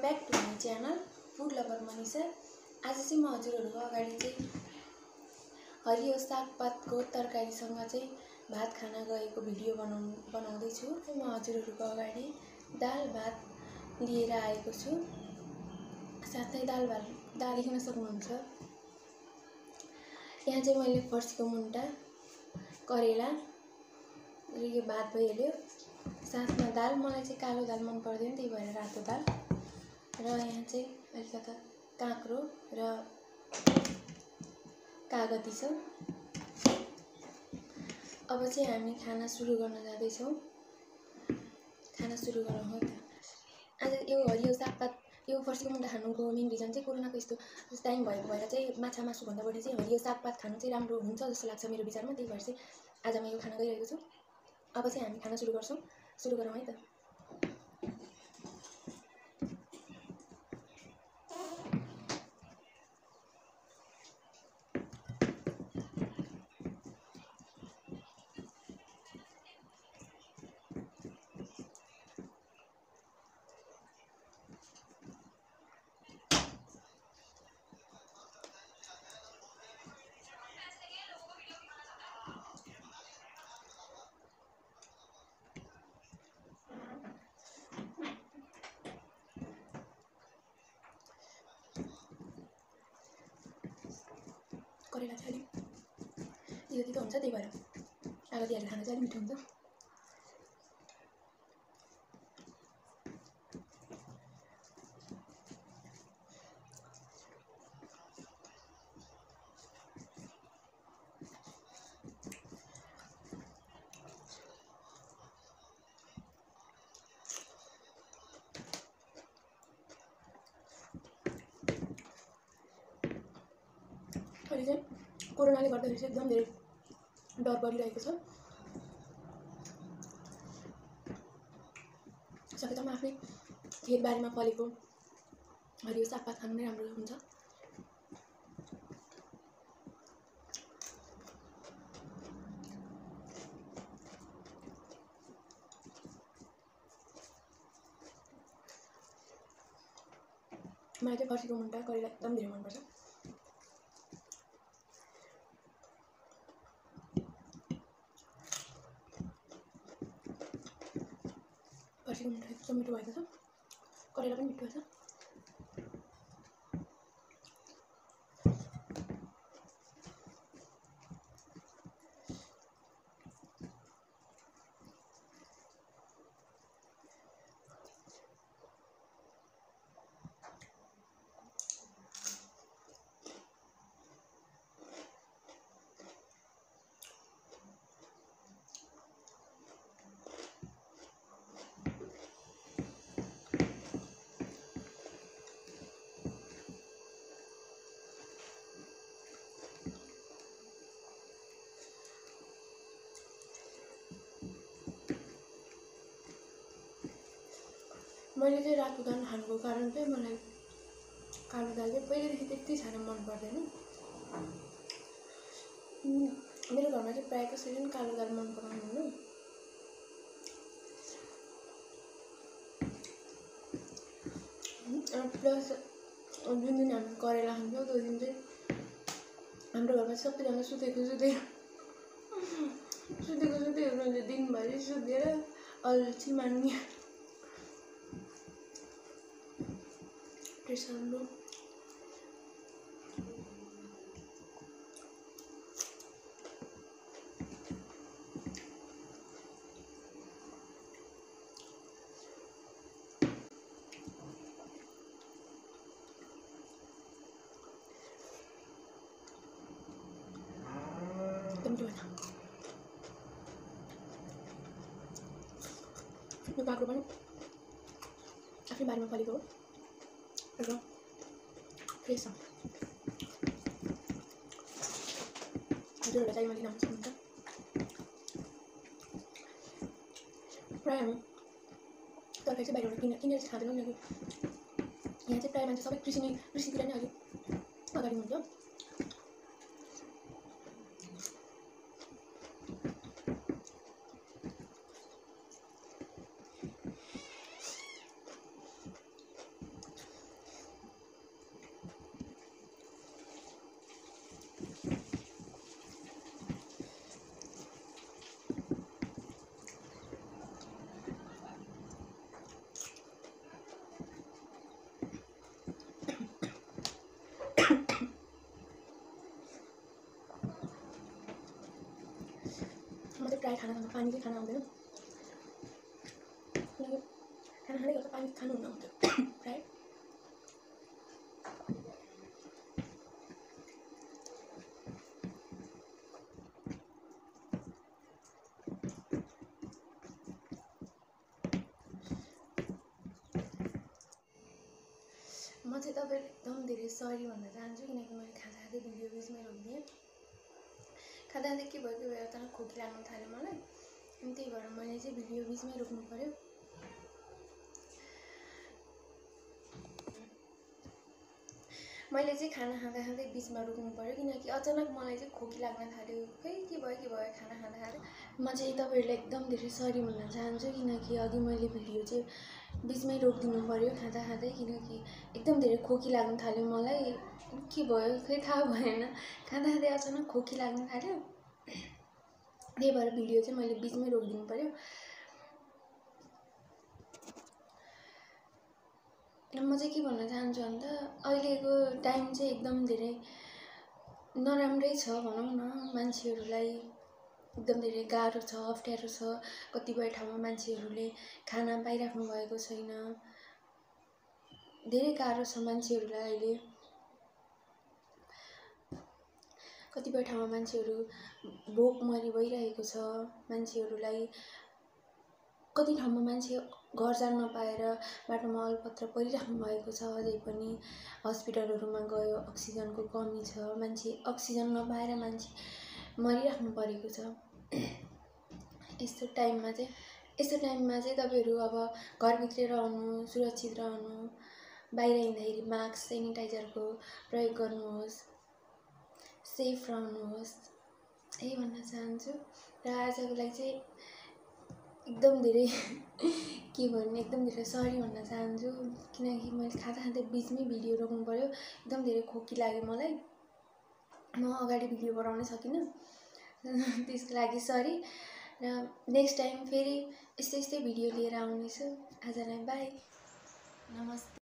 back to my channel Food Lover Manisha. आज चाहिँ म हजुरहरुको अगाडि चाहिँ हरियो सागपातको तरकारीसँग चाहिँ भात खाना गएको भिडियो बनाउँदै छु। म हजुरहरुको अगाडि दाल भात लिएर आएको छु। साथै दाल देख्न सक्नुहुन्छ। यहाँ चाहिँ मैले फर्सीको मुन्टा, करेला यो भात भइहाल्यो। साथमा दाल, मलाई चाहिँ कालो दाल मन पर्दैन, त्यही भएर रातो दाल। र यहाँ चाहिँ अलिकता काँक्रो र कागती छ। अब चाहिँ हामी खाना सुरु गर्न जाँदैछौँ। खाना सुरु गरौँ है त। आज यो हरियो सागपात, यो फर्सीको मुन्टा खानुको मेन रिजन चाहिँ कोरोनाको यस्तो टाइम भएको भएर चाहिँ माछा मासु भन्दा बढी चाहिँ हरियो सागपात खानु चाहिँ राम्रो हुन्छ जस्तो लाग्छ मेरो विचारमा। त्यही भएर चाहिँ आज म यो खाना गइरहेको छु। अब चाहिँ हामी खाना सुरु गर्छौँ। सुरु गरौँ है त। करेला चाहिँ अलिक तितो हुन्छ, त्यही भएर कागती हालेर खाना चाहिँ अलिक मिठो हुन्छ। अहिले चाहिँ कोरोनाले गर्दाखेरि चाहिँ एकदम धेरै डर परिरहेको छ। सकेसम्म आफ्नै खेतबारीमा फलेको हरियो सागपात खानु नै राम्रो हुन्छ। मलाई चाहिँ फर्सीको मुन्टा, करेला एकदम धेरै मनपर्छ। फर्सीको मुन्टा एकदम मिठो भएको छ। करेला पनि मिठो छ। मैले चाहिँ रातो दाल खानुको कारण चाहिँ मलाई कालो दाल चाहिँ पहिलेदेखि त्यति साह्रो मन पर्दैन। मेरो घरमा चाहिँ प्रायः कसैले पनि कालो दाल मन पराउनुहुन्न। प्लस जुन दिन हामी करेला खान्छौँ त्यो दिन चाहिँ हाम्रो घरमा सबैजना सुतेको हुनुहुन्छ। दिनभरि सुतेर अल्छी मान्ने प्रेसर लो। यो काँक्रो पनि आफ्नै बारीमा फलेको हो र फ्रेस छ। हजुरहरूलाई चाहिँ मैले लिन सक्नुहुन्छ। प्रायः हामी तरकारी चाहिँ बाहिरबाट किनेर चाहिँ खाँदैनौँ, किनकि यहाँ चाहिँ प्रायः मान्छे सबै कृषितिर नै अलिक अगाडि हुन्छ। प्रायः खाना खाँदा पानी चाहिँ खान आउँदैन, किनकि खाना खाँदै गर्दा पानी खानुहुन्न हुन्थ्यो प्रायः। म चाहिँ तपाईँलाई एकदम धेरै सरी भन्न चाहन्छु, किनकि मैले खाँदा खाँदै भिडियो बिचमै रोकिदिएँ। खाँदा खाँदै के भयो अचानक खोकी लाग्न थाल्यो मलाई, अनि त्यही भएर मैले चाहिँ भिडियो बिचमै रोक्नु पर्यो। मैले चाहिँ खाना खाँदा खाँदै बिचमा रोक्नु पर्यो, किनकि अचानक मलाई चाहिँ खोकी लाग्न थाल्यो। खै के भयो खाना खाँदा खाँदै। म चाहिँ तपाईँहरूलाई एकदम धेरै सरी भन्न चाहन्छु, किनकि अघि मैले भिडियो चाहिँ बिचमै रोकिदिनु पर्यो खाँदा खाँदै, किनकि एकदम धेरै खोकी लाग्न थाल्यो मलाई। के भयो खै थाहा भएन, खाँदा खाँदै अचानक खोकी लाग्न थाल्यो, त्यही भएर भिडियो चाहिँ मैले बिचमै रोकिदिनु पर्यो। म चाहिँ के भन्न चाहन्छु भन्दा अहिलेको टाइम चाहिँ एकदम धेरै नराम्रै छ भनौँ न। मान्छेहरूलाई एकदम धेरै गाह्रो छ, अप्ठ्यारो छ। कतिपय ठाउँमा मान्छेहरूले खाना पाइराख्नु भएको छैन, धेरै गाह्रो छ मान्छेहरूलाई अहिले। कतिपय ठाउँमा मान्छेहरू भोकमरी भइरहेको छ मान्छेहरूलाई। कति ठाउँमा मान्छे घर जान नपाएर बाटोमा अलपत्र परिराख्नु भएको छ। अझै पनि हस्पिटलहरूमा गयो, अक्सिजनको कमी छ, मान्छे अक्सिजन नपाएर मान्छे मरिराख्नु परेको छ। यस्तो टाइममा चाहिँ तपाईँहरू अब घरभित्रै रहनु, सुरक्षित रहनु, बाहिर हिँड्दाखेरि मास्क सेनिटाइजरको प्रयोग गर्नुहोस्, सेफ रहनुहोस्, यही भन्न चाहन्छु। र आजको लागि चाहिँ एकदम धेरै के भन्ने, एकदम धेरै सरी भन्न चाहन्छु, किनकि मैले खाँदा खाँदै बिचमै भिडियो रोक्नु पर्यो। एकदम धेरै खोकी लाग्यो मलाई, म अगाडि भिडियो बनाउनै सकिनँ, त्यसको लागि सरी। र नेक्स्ट टाइम फेरि यस्तै भिडियो लिएर आउनेछु। आजलाई बाई, नमस्ते।